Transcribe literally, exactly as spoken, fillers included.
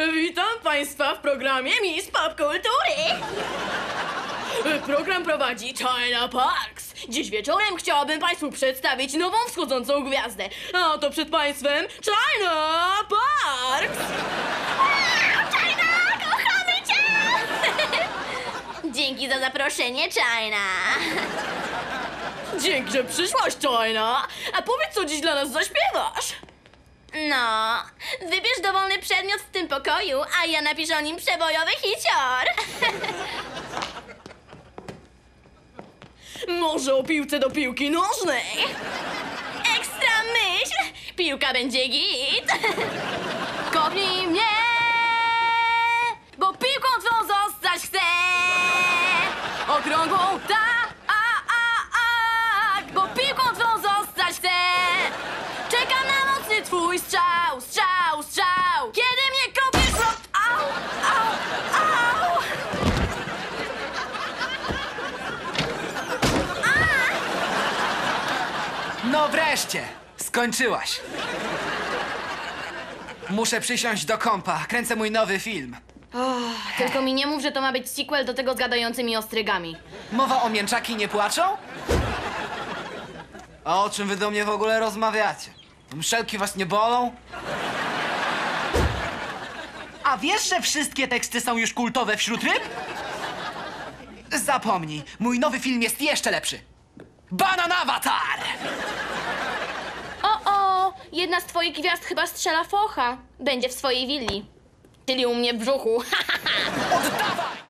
Witam Państwa w programie Miss Pop Kultury. Program prowadzi China Parks. Dziś wieczorem chciałabym Państwu przedstawić nową wschodzącą gwiazdę. A to przed Państwem China Parks. China, kochamy cię! Dzięki za zaproszenie, China. Dzięki, że przyszłaś, China. A powiedz, co dziś dla nas zaśpiewasz. No, wybierz dowolny przedmiot w tym pokoju, a ja napiszę o nim przebojowy hicior. Może o piłce do piłki nożnej. Ekstra myśl! Piłka będzie git. Kopnij mnie, bo piłką twą zostać chcę. Okrągłą tak, a, a, a, bo piłką twą zostać chcę. Czekam na mocny twój strzał, strzał, strzał. Kiedy mnie kopiesz, no, au, au, au. No wreszcie! Skończyłaś! Muszę przysiąść do kompa. Kręcę mój nowy film. Tylko mi nie mów, że to ma być sequel do tego z gadającymi ostrygami. Mowa o mięczaki nie płaczą? A o czym wy do mnie w ogóle rozmawiacie? Mszelki was nie bolą? A wiesz, że wszystkie teksty są już kultowe wśród ryb? Zapomnij, mój nowy film jest jeszcze lepszy. Banan Avatar! O, o, jedna z twoich gwiazd chyba strzela focha. Będzie w swojej willi. Czyli u mnie w brzuchu. Oddawaj!